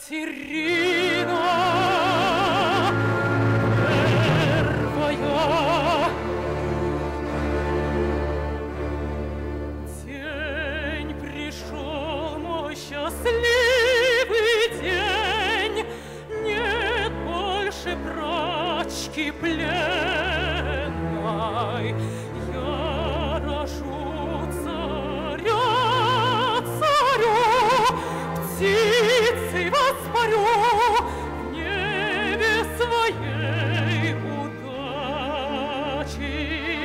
Катерина первая. День пришел мой счастливый день, нет больше брачки пленной. Я рожу царя, птицей воспарю в небе своей удачи.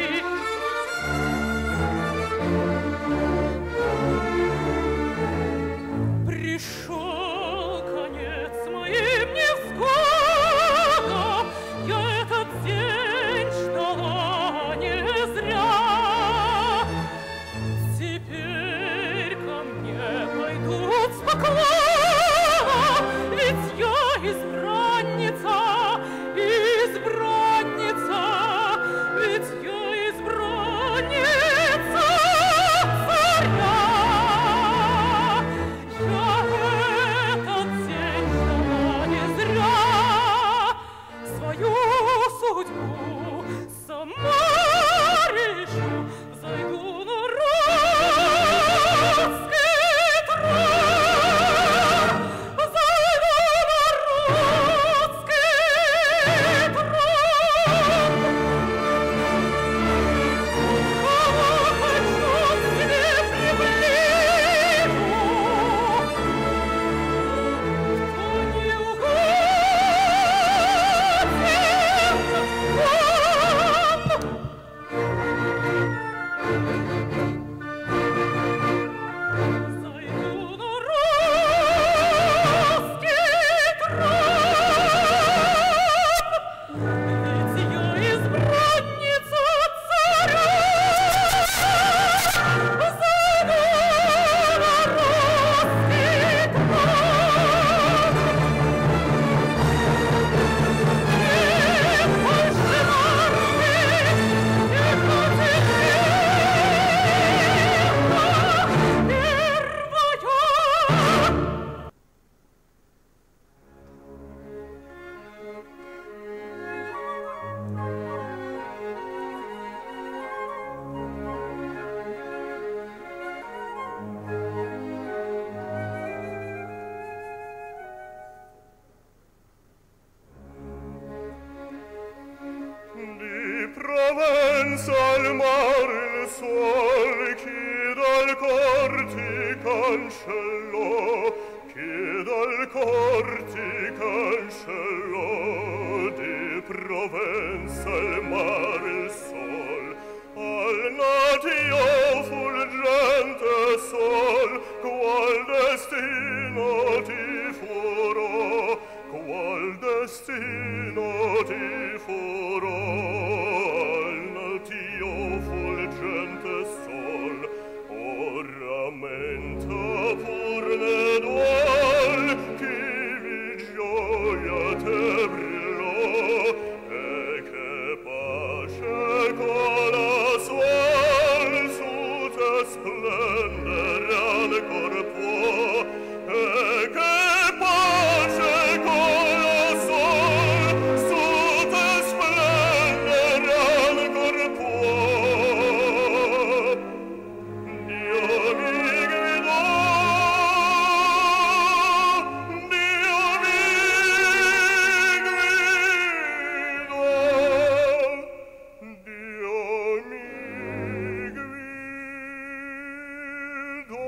Пришел конец моим невзгодам, я этот день ждала не зря. Теперь ко мне пойдут с поклоном, ведь я избранница, избранница, ведь я избранница царя. Я этот день ждала не зря, свою судьбу сама решу, взойду на русский трон, взойду на русский трон. Кого хочу к себе приближу, кто не зайду на русский трон, ведь я избранница царя. Зайду на русский трон, и больше Di Provenza al mare il sol che dal cor ti cancellò, che dal cor ti cancellò. Di Provenza al mare il sol, al natio fulgente sol, qual destino ti furò, qual destino ti furò. Al natio fulgente sol, oramenta pur ne duol, che vi gioia te brillò, e che pace colossal su te splendere ancor può, e che pace colossal su te splendere ancor può. Dio mi guidò, Dio mi guidò, Dio mi guidò.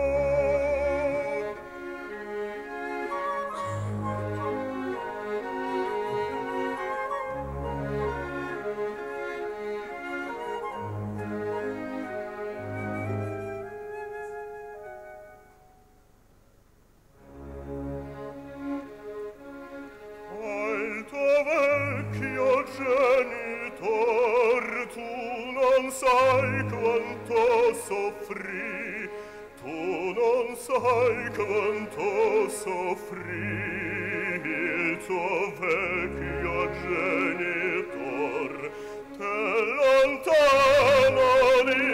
Al tuo vecchio genitor tu non sai quanto soffrì, tu non sai quanto soffrì. Il tuo vecchio genitor te lontano di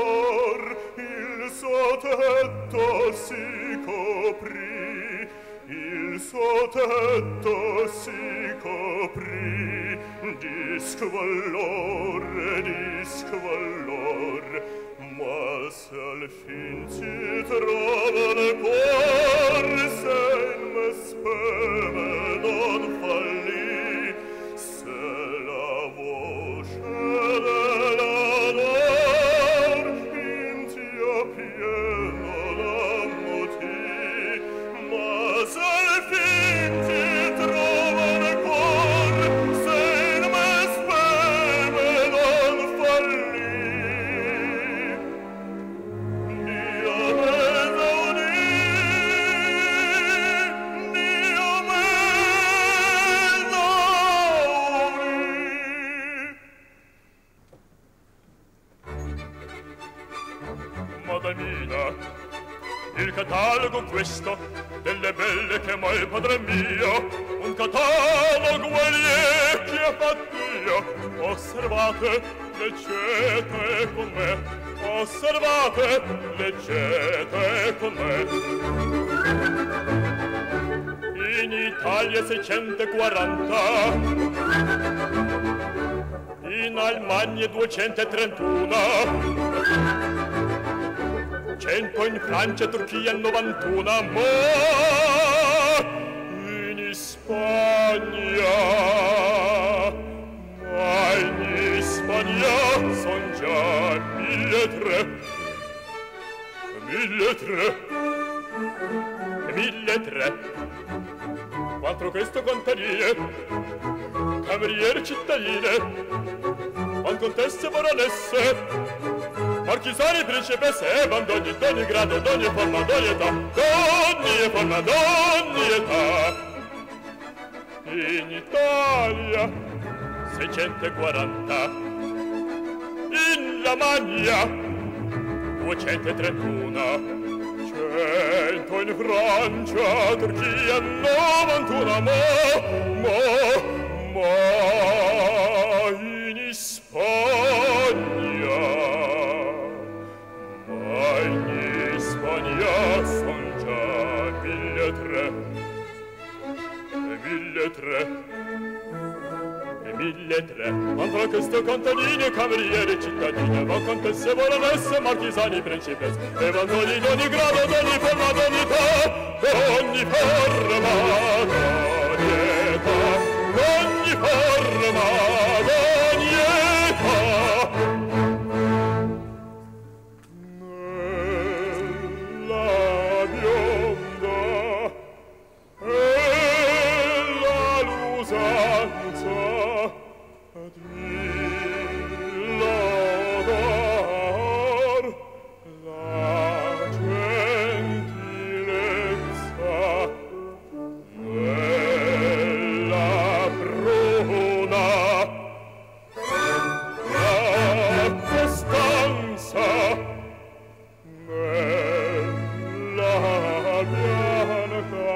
squallor il suo tetto si coprì, il suo tetto si coprì di squallor, ma se al fin si trova nel cuore sen speme non fallì, se la voce dell'amor in tia pieno l'ammutì, ma se al fin si trova nel cuore sen speme non fallì. Madamina, il catalogo questo delle belle che m'ha il padre mio, un catalogo guerrier che ha fatto io. Osservate, leggete con me, osservate, leggete con me. In Italia 640, in Almania 231, 100 in Francia, Turchia 91, ma in Spagna son già 1.300. Quattro questo contadine, cameriere cittadine, con contesse baronesse, marchisani, principesse, d'ogni grado, d'ogni forma, d'ogni età. In Italia 640, in Lamagna 231, 100 in Francia, Turchia 91, ma in Spagna son già 1.300. Contro questo contadini, camerieri, cittadine, ma contesse, baronesse, marchisani, principesse, e vandoni d'ogni grado, d'ogni forma, d'ogni età, d'ogni forma, d'ogni età, d'ogni forma, d'ogni età. Nella bionda e la lusanza di lodor la gentilezza nella bruna la costanza nella bianca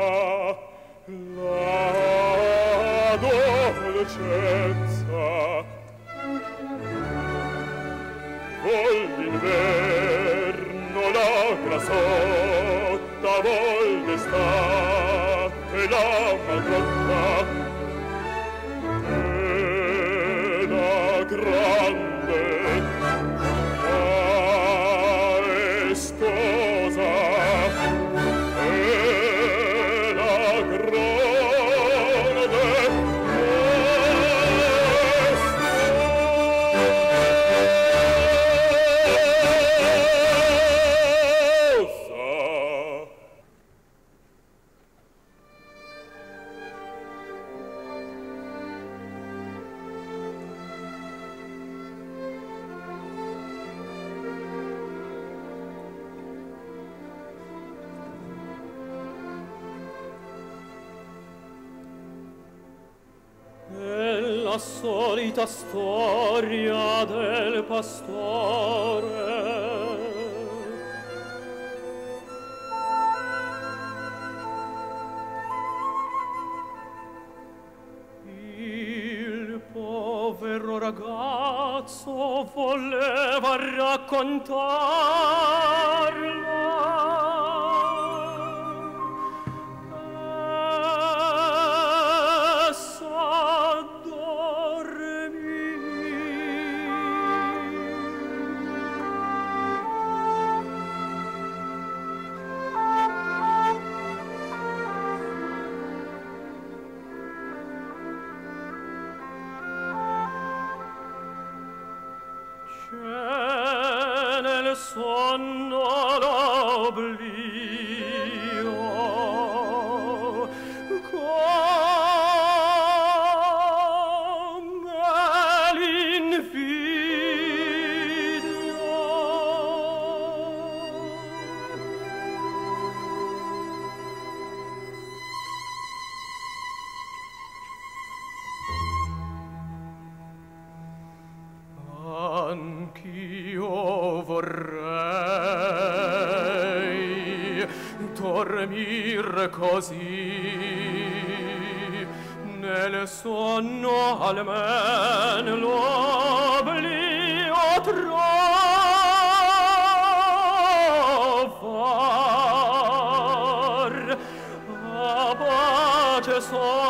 la dolcezza. Vol d'inverno la grasotta, vol d'estate la madrotta, e la grande maestosa, e la grande la solita storia del pastore. Il povero ragazzo voleva raccontarla. Anch'io vorrei dormir così, nel sonno almen l'oblio trovar, a pace